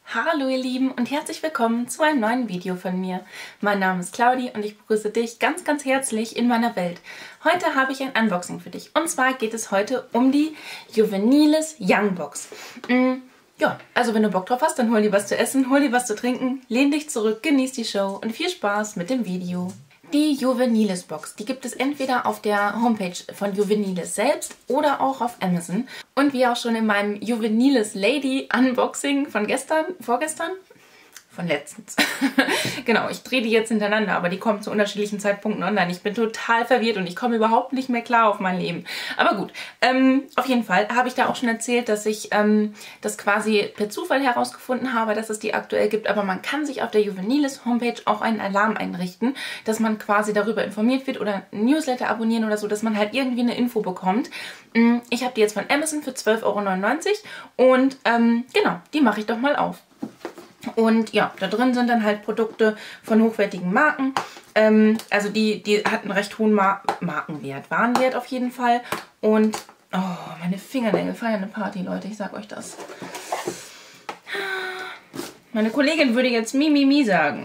Hallo ihr Lieben und herzlich willkommen zu einem neuen Video von mir. Mein Name ist Claudi und ich begrüße dich ganz, ganz herzlich in meiner Welt. Heute habe ich ein Unboxing für dich und zwar geht es heute um die Juveniles Young Box. Ja, also wenn du Bock drauf hast, dann hol dir was zu essen, hol dir was zu trinken, lehn dich zurück, genieß die Show und viel Spaß mit dem Video. Die Juveniles Box, die gibt es entweder auf der Homepage von Juveniles selbst oder auch auf Amazon. Und wie auch schon in meinem Juveniles Lady Unboxing von vorgestern? Von letztens. Genau, ich drehe die jetzt hintereinander, aber die kommen zu unterschiedlichen Zeitpunkten online. Ich bin total verwirrt und ich komme überhaupt nicht mehr klar auf mein Leben. Aber gut, auf jeden Fall habe ich da auch schon erzählt, dass ich das quasi per Zufall herausgefunden habe, dass es die aktuell gibt. Aber man kann sich auf der Juveniles Homepage auch einen Alarm einrichten, dass man quasi darüber informiert wird oder ein Newsletter abonnieren oder so, dass man halt irgendwie eine Info bekommt. Ich habe die jetzt von Amazon für 12,99 € und genau, die mache ich doch mal auf. Und ja, da drin sind dann halt Produkte von hochwertigen Marken. Also die hat einen recht hohen Markenwert, Warenwert auf jeden Fall. Und, oh, meine Fingernägel feiern eine Party, Leute, ich sag euch das. Meine Kollegin würde jetzt Mi sagen.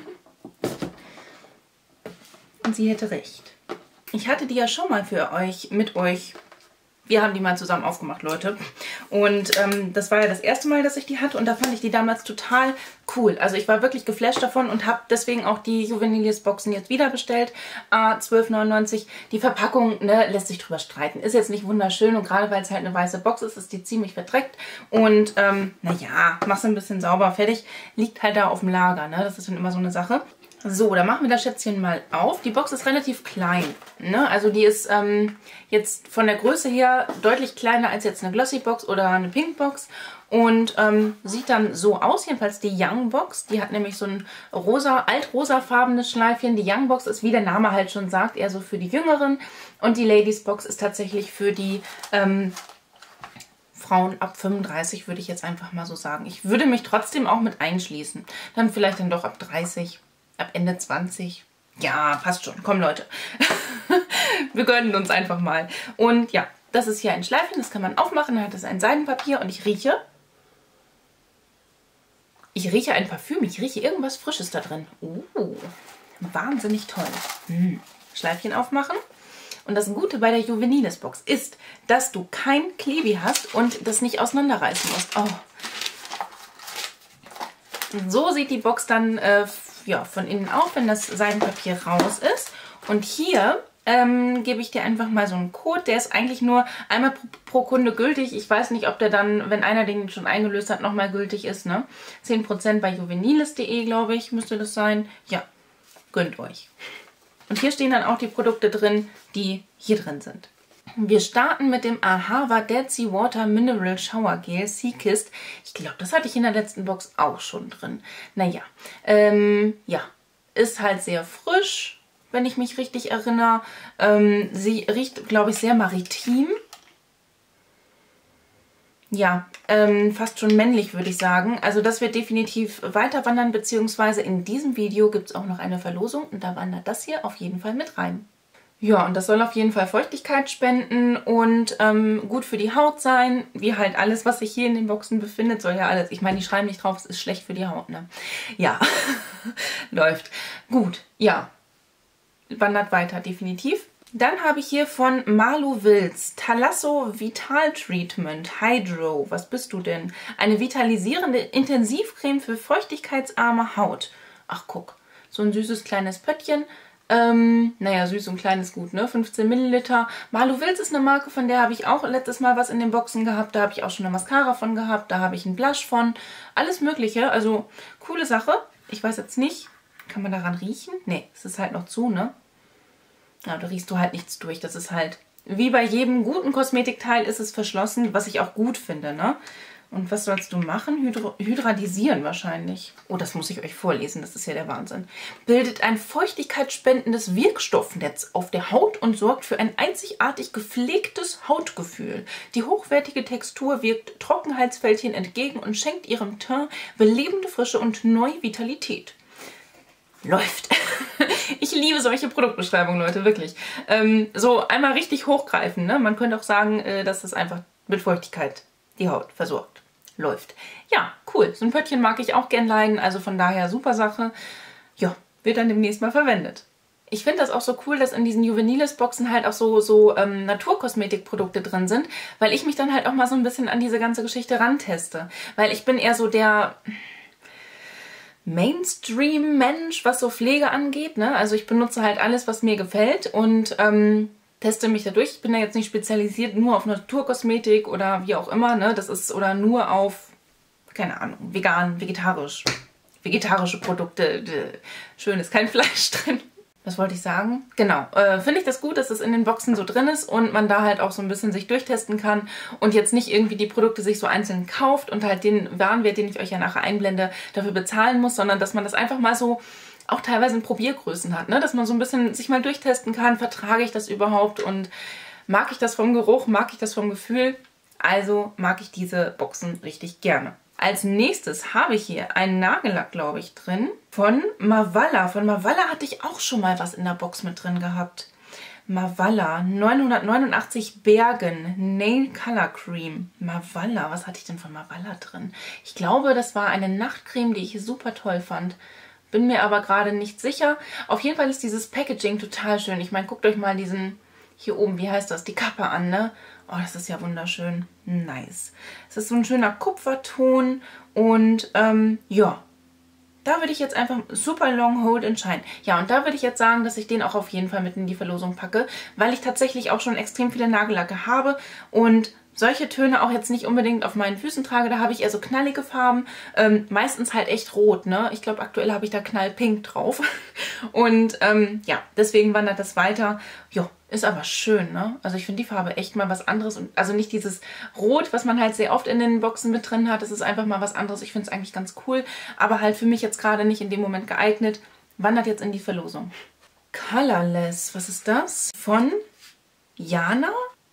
Und sie hätte recht. Ich hatte die ja schon mal für euch, mit euch. Wir haben die mal zusammen aufgemacht, Leute. Und das war ja das erste Mal, dass ich die hatte. Und da fand ich die damals total cool. Also ich war wirklich geflasht davon und habe deswegen auch die Juveniles Boxen jetzt wieder bestellt. 12,99 €. Die Verpackung, ne, lässt sich drüber streiten. Ist jetzt nicht wunderschön. Und gerade weil es halt eine weiße Box ist, ist die ziemlich verdreckt. Und naja, mach's ein bisschen sauber, fertig. Liegt halt da auf dem Lager, ne? Das ist dann immer so eine Sache. So, dann machen wir das Schätzchen mal auf. Die Box ist relativ klein, ne? Also die ist jetzt von der Größe her deutlich kleiner als jetzt eine Glossy Box oder eine Pink Box. Und sieht dann so aus, jedenfalls die Young Box. Die hat nämlich so ein altrosafarbenes Schleifchen. Die Young Box ist, wie der Name halt schon sagt, eher so für die Jüngeren. Und die Ladies Box ist tatsächlich für die Frauen ab 35, würde ich jetzt einfach mal so sagen. Ich würde mich trotzdem auch mit einschließen. Dann vielleicht dann doch ab 30. Ab Ende 20. Ja, passt schon. Komm, Leute. Wir gönnen uns einfach mal. Und ja, das ist hier ein Schleifchen. Das kann man aufmachen. Dann hat es ein Seidenpapier. Und ich rieche ein Parfüm. Ich rieche irgendwas Frisches da drin. Wahnsinnig toll. Schleifchen aufmachen. Und das Gute bei der Juveniles Box ist, dass du kein Klebi hast und das nicht auseinanderreißen musst. Oh. So sieht die Box dann ja, von innen auf, wenn das Seidenpapier raus ist. Und hier gebe ich dir einfach mal so einen Code. Der ist eigentlich nur einmal pro Kunde gültig. Ich weiß nicht, ob der dann, wenn einer den schon eingelöst hat, nochmal gültig ist. Ne? 10% bei juveniles.de, glaube ich, müsste das sein. Ja, gönnt euch. Und hier stehen dann auch die Produkte drin, die hier drin sind. Wir starten mit dem Ahava Dead Sea Water Mineral Shower Gel Seakist. Ich glaube, das hatte ich in der letzten Box auch schon drin. Naja, ja, ist halt sehr frisch, wenn ich mich richtig erinnere. Sie riecht, glaube ich, sehr maritim. Ja, fast schon männlich, würde ich sagen. Also das wird definitiv weiter wandern, beziehungsweise in diesem Video gibt es auch noch eine Verlosung und da wandert das hier auf jeden Fall mit rein. Ja, und das soll auf jeden Fall Feuchtigkeit spenden und gut für die Haut sein. Wie halt alles, was sich hier in den Boxen befindet, soll ja alles. Ich meine, die schreiben nicht drauf, es ist schlecht für die Haut, ne? Ja, läuft. Gut, ja. Wandert weiter, definitiv. Dann habe ich hier von Marlo Wills Thalasso Vital Treatment Hydro. Was bist du denn? Eine vitalisierende Intensivcreme für feuchtigkeitsarme Haut. Ach, guck. So ein süßes kleines Pöttchen. Naja, süß und klein ist gut, ne? 15 Milliliter. Marlo Wills ist eine Marke, von der habe ich auch letztes Mal was in den Boxen gehabt. Da habe ich auch schon eine Mascara von gehabt. Da habe ich einen Blush von. Alles Mögliche. Also, coole Sache. Ich weiß jetzt nicht, kann man daran riechen? Nee, es ist halt noch zu, ne? Ja, da riechst du halt nichts durch. Das ist halt, wie bei jedem guten Kosmetikteil ist es verschlossen, was ich auch gut finde, ne? Und was sollst du machen? Hydratisieren wahrscheinlich. Oh, das muss ich euch vorlesen. Das ist ja der Wahnsinn. Bildet ein feuchtigkeitsspendendes Wirkstoffnetz auf der Haut und sorgt für ein einzigartig gepflegtes Hautgefühl. Die hochwertige Textur wirkt Trockenheitsfältchen entgegen und schenkt ihrem Teint belebende Frische und neue Vitalität. Läuft. Ich liebe solche Produktbeschreibungen, Leute, wirklich. So einmal richtig hochgreifen, ne? Man könnte auch sagen, dass das einfach mit Feuchtigkeit die Haut versorgt. läuft. Ja, cool. So ein Pöttchen mag ich auch gern leiden, also von daher super Sache. Ja, wird dann demnächst mal verwendet. Ich finde das auch so cool, dass in diesen Juveniles-Boxen halt auch so Naturkosmetikprodukte drin sind, weil ich mich dann halt auch mal so ein bisschen an diese ganze Geschichte ranteste. Weil ich bin eher so der Mainstream-Mensch, was so Pflege angeht, ne? Also ich benutze halt alles, was mir gefällt und teste mich dadurch. Ich bin da jetzt nicht spezialisiert nur auf Naturkosmetik oder wie auch immer, ne? Das ist, oder nur auf, keine Ahnung, vegan, vegetarisch. Vegetarische Produkte. Schön, ist kein Fleisch drin. Was wollte ich sagen? Genau, finde ich das gut, dass es in den Boxen so drin ist und man da halt auch so ein bisschen sich durchtesten kann und jetzt nicht irgendwie die Produkte sich so einzeln kauft und halt den Warenwert, den ich euch ja nachher einblende, dafür bezahlen muss, sondern dass man das einfach mal so auch teilweise in Probiergrößen hat, ne? Dass man so ein bisschen sich mal durchtesten kann, vertrage ich das überhaupt und mag ich das vom Geruch, mag ich das vom Gefühl, also mag ich diese Boxen richtig gerne. Als nächstes habe ich hier einen Nagellack, glaube ich, drin von Mavalla. Von Mavalla hatte ich auch schon mal was in der Box mit drin gehabt. Mavalla 989 Bergen Nail Color Cream. Mavalla, was hatte ich denn von Mavalla drin? Ich glaube, das war eine Nachtcreme, die ich super toll fand. Bin mir aber gerade nicht sicher. Auf jeden Fall ist dieses Packaging total schön. Ich meine, guckt euch mal diesen hier oben, wie heißt das, die Kappe an, ne? Oh, das ist ja wunderschön. Nice. Es ist so ein schöner Kupferton und ja, da würde ich jetzt einfach super Long Hold and Shine. Ja, und da würde ich jetzt sagen, dass ich den auch auf jeden Fall mit in die Verlosung packe, weil ich tatsächlich auch schon extrem viele Nagellacke habe und solche Töne auch jetzt nicht unbedingt auf meinen Füßen trage. Da habe ich eher so knallige Farben, meistens halt echt rot, ne? Ich glaube, aktuell habe ich da knallpink drauf. Und ja, deswegen wandert das weiter. Jo, ist aber schön, ne? Also ich finde die Farbe echt mal was anderes. Und also nicht dieses Rot, was man halt sehr oft in den Boxen mit drin hat. Das ist einfach mal was anderes. Ich finde es eigentlich ganz cool, aber halt für mich jetzt gerade nicht in dem Moment geeignet. Wandert jetzt in die Verlosung. Colorless, was ist das? Von Jana?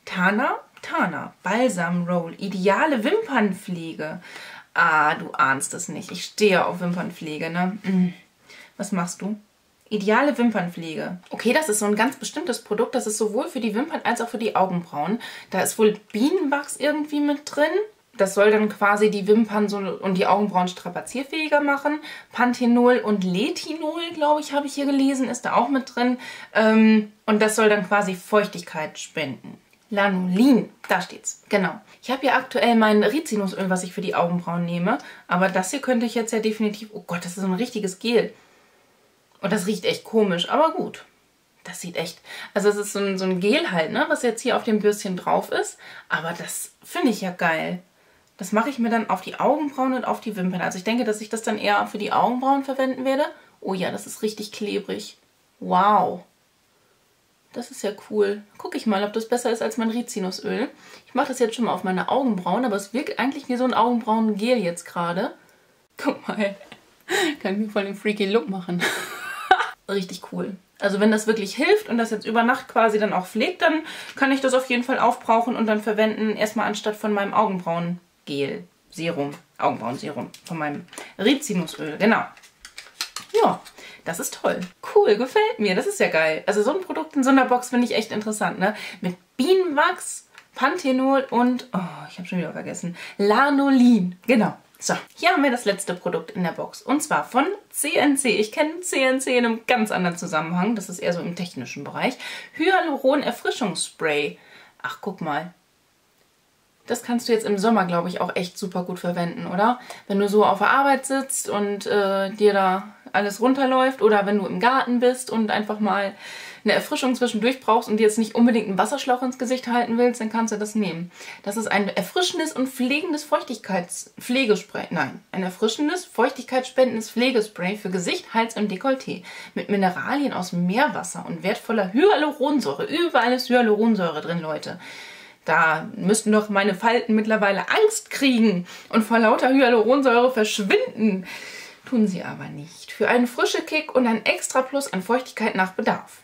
Tana, Balsam Roll, ideale Wimpernpflege. Ah, du ahnst es nicht. Ich stehe auf Wimpernpflege, ne? Was machst du? Ideale Wimpernpflege. Okay, das ist so ein ganz bestimmtes Produkt. Das ist sowohl für die Wimpern als auch für die Augenbrauen. Da ist wohl Bienenwachs irgendwie mit drin. Das soll dann quasi die Wimpern so und die Augenbrauen strapazierfähiger machen. Panthenol und Letinol, glaube ich, habe ich hier gelesen, ist da auch mit drin. Und das soll dann quasi Feuchtigkeit spenden. Lanolin, da steht's, genau. Ich habe ja aktuell mein Rizinusöl, was ich für die Augenbrauen nehme, aber das hier könnte ich jetzt ja definitiv, oh Gott, das ist so ein richtiges Gel. Und das riecht echt komisch, aber gut. Das sieht echt, also es ist so ein Gel halt, ne, was jetzt hier auf dem Bürstchen drauf ist, aber das finde ich ja geil. Das mache ich mir dann auf die Augenbrauen und auf die Wimpern. Also ich denke, dass ich das dann eher für die Augenbrauen verwenden werde. Oh ja, das ist richtig klebrig. Wow. Das ist ja cool. Gucke ich mal, ob das besser ist als mein Rizinusöl. Ich mache das jetzt schon mal auf meine Augenbrauen, aber es wirkt eigentlich wie so ein Augenbrauengel jetzt gerade. Guck mal, kann ich mir voll den freaky Look machen. Richtig cool. Also wenn das wirklich hilft und das jetzt über Nacht quasi dann auch pflegt, dann kann ich das auf jeden Fall aufbrauchen und dann verwenden, erstmal anstatt von meinem Augenbrauengel, Serum, Augenbrauenserum, von meinem Rizinusöl. Genau. Ja. Das ist toll. Cool, gefällt mir. Das ist ja geil. Also so ein Produkt in so einer Box finde ich echt interessant, ne? Mit Bienenwachs, Panthenol und, oh, ich habe schon wieder vergessen, Lanolin. Genau. So, hier haben wir das letzte Produkt in der Box. Und zwar von CNC. Ich kenne CNC in einem ganz anderen Zusammenhang. Das ist eher so im technischen Bereich. Hyaluron-Erfrischungsspray. Ach, guck mal. Das kannst du jetzt im Sommer, glaube ich, auch echt super gut verwenden, oder? Wenn du so auf der Arbeit sitzt und dir da alles runterläuft oder wenn du im Garten bist und einfach mal eine Erfrischung zwischendurch brauchst und dir jetzt nicht unbedingt einen Wasserschlauch ins Gesicht halten willst, dann kannst du das nehmen. Das ist ein erfrischendes und pflegendes Pflegespray. Nein, ein erfrischendes, feuchtigkeitsspendendes Pflegespray für Gesicht, Hals und Dekolleté mit Mineralien aus Meerwasser und wertvoller Hyaluronsäure. Überall ist Hyaluronsäure drin, Leute. Da müssten doch meine Falten mittlerweile Angst kriegen und vor lauter Hyaluronsäure verschwinden. Tun sie aber nicht. Für einen frischen Kick und ein extra Plus an Feuchtigkeit nach Bedarf.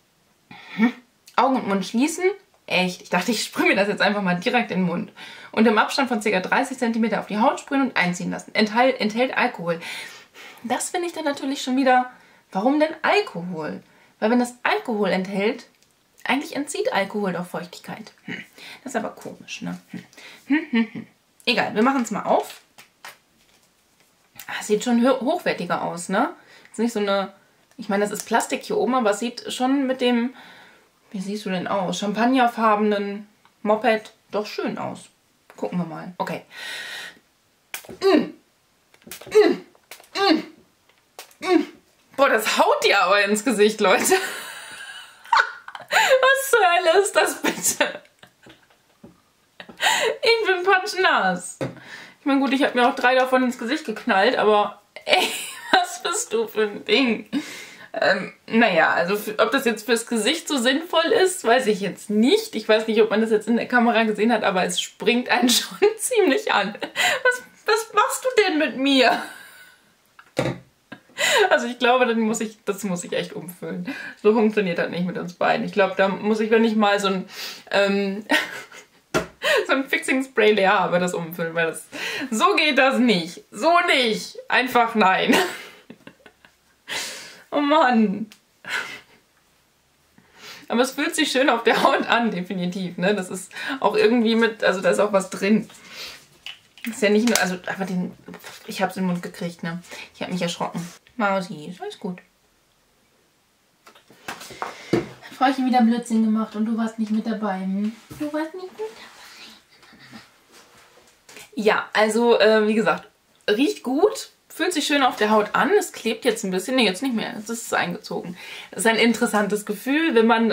Augen und Mund schließen. Echt, ich dachte, ich sprühe mir das jetzt einfach mal direkt in den Mund. Und im Abstand von ca. 30 cm auf die Haut sprühen und einziehen lassen. Enthält Alkohol. Das finde ich dann natürlich schon wieder... Warum denn Alkohol? Weil wenn das Alkohol enthält... Eigentlich entzieht Alkohol doch Feuchtigkeit. Das ist aber komisch, ne? egal, wir machen es mal auf. Sieht schon hochwertiger aus, ne? Ist nicht so eine... Ich meine, das ist Plastik hier oben, aber es sieht schon mit dem... Wie siehst du denn aus? Champagnerfarbenen Moped doch schön aus. Gucken wir mal. Okay. Boah, das haut dir aber ins Gesicht, Leute. Was zur Hölle ist das bitte? Ich bin patschnass. Ich meine, gut, ich habe mir auch 3 davon ins Gesicht geknallt, aber ey, was bist du für ein Ding? Naja, also ob das jetzt fürs Gesicht so sinnvoll ist, weiß ich jetzt nicht. Ich weiß nicht, ob man das jetzt in der Kamera gesehen hat, aber es springt einen schon ziemlich an. Was machst du denn mit mir? Also ich glaube, das muss ich echt umfüllen. So funktioniert das nicht mit uns beiden. Ich glaube, da muss ich, wenn ich mal so ein Fixing Spray leer habe, das umfüllen, weil so geht das nicht. So nicht. Einfach nein. Oh Mann. Aber es fühlt sich schön auf der Haut an, definitiv. Ne? Das ist auch irgendwie also da ist auch was drin. Ist ja nicht nur, also, aber ich habe es in den Mund gekriegt, ne? Ich habe mich erschrocken. Mausi, ist alles gut. Hat Frauchen wieder Blödsinn gemacht und du warst nicht mit dabei. Hm? Du warst nicht mit dabei. Ja, also, wie gesagt, riecht gut. Fühlt sich schön auf der Haut an. Es klebt jetzt ein bisschen. Ne, jetzt nicht mehr. Es ist eingezogen. Das ist ein interessantes Gefühl, wenn man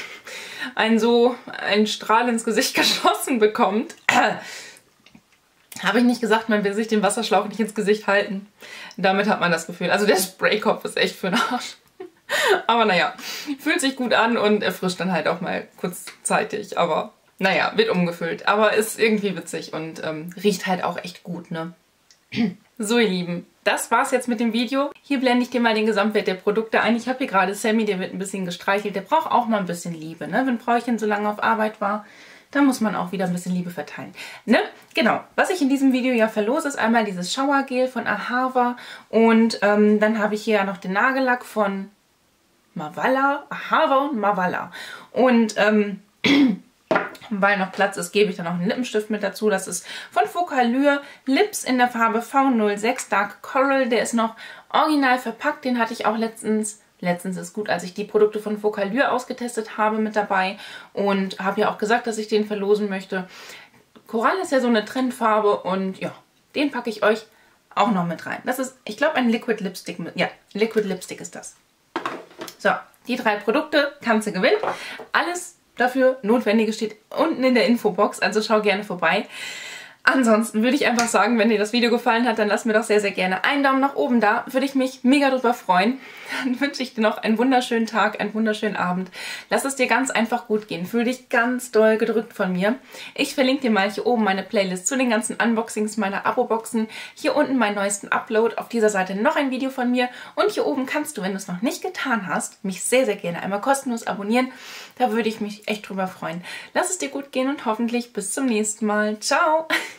einen Strahl ins Gesicht geschossen bekommt. Habe ich nicht gesagt, man will sich den Wasserschlauch nicht ins Gesicht halten. Damit hat man das Gefühl. Also der Spraykopf ist echt für den Arsch. Aber naja, fühlt sich gut an und erfrischt dann halt auch mal kurzzeitig. Aber naja, wird umgefüllt. Aber ist irgendwie witzig und riecht halt auch echt gut, ne? So ihr Lieben, das war's jetzt mit dem Video. Hier blende ich dir mal den Gesamtwert der Produkte ein. Ich habe hier gerade Sammy, der wird ein bisschen gestreichelt. Der braucht auch mal ein bisschen Liebe, ne? Wenn Frauchen so lange auf Arbeit war, dann muss man auch wieder ein bisschen Liebe verteilen. Ne? Genau, was ich in diesem Video ja verlose, ist einmal dieses Showergel von Ahava und dann habe ich hier ja noch den Nagellack von Ahava und Mavala. Und weil noch Platz ist, gebe ich dann noch einen Lippenstift mit dazu. Das ist von Focallure Lips in der Farbe V06 Dark Coral. Der ist noch original verpackt. Den hatte ich auch letztens ist gut, als ich die Produkte von Focallure ausgetestet habe, mit dabei. Und habe ja auch gesagt, dass ich den verlosen möchte. Korall ist ja so eine Trendfarbe und ja, den packe ich euch auch noch mit rein. Das ist, ich glaube, ein Liquid Lipstick. Ja, Liquid Lipstick ist das. So, die 3 Produkte kannst du gewinnen. Alles dafür Notwendige steht unten in der Infobox, also schau gerne vorbei. Ansonsten würde ich einfach sagen, wenn dir das Video gefallen hat, dann lass mir doch sehr, sehr gerne einen Daumen nach oben da. Würde ich mich mega drüber freuen. Dann wünsche ich dir noch einen wunderschönen Tag, einen wunderschönen Abend. Lass es dir ganz einfach gut gehen. Fühl dich ganz doll gedrückt von mir. Ich verlinke dir mal hier oben meine Playlist zu den ganzen Unboxings meiner Abo-Boxen. Hier unten meinen neuesten Upload. Auf dieser Seite noch ein Video von mir. Und hier oben kannst du, wenn du es noch nicht getan hast, mich sehr, sehr gerne einmal kostenlos abonnieren. Da würde ich mich echt drüber freuen. Lass es dir gut gehen und hoffentlich bis zum nächsten Mal. Ciao!